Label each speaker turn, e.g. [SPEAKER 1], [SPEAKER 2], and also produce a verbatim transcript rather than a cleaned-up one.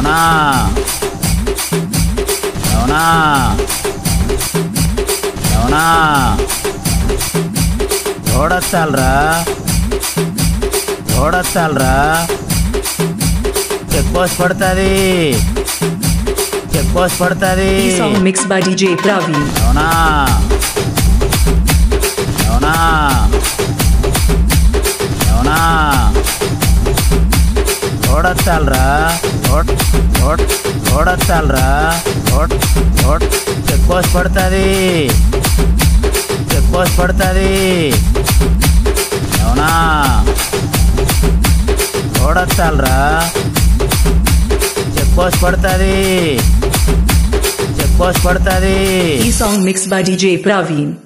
[SPEAKER 1] అవునా అవునా అవునా ఓడొచ్చాలరా ఓడొచ్చాలరా చెక్ పోస్ట్ పడుతుంది చెక్ పోస్ట్ పడుతుంది
[SPEAKER 2] song mixed by D J Praveen.
[SPEAKER 1] అవునా అవునా అవునా ఓడొచ్చాలరా ఓడ్ ఓడ్ ఓడొచ్చాలరా ఓడ్ ఓడ్ చెక్ పోస్ట్ పడుతుంది చెక్ పోస్ట్ పడుతుంది అవునా ఓడొచ్చాలరా చెక్ పోస్ట్ పడుతుంది చెక్ పోస్ట్ పడుతుంది
[SPEAKER 2] song mixed by D J Praveen.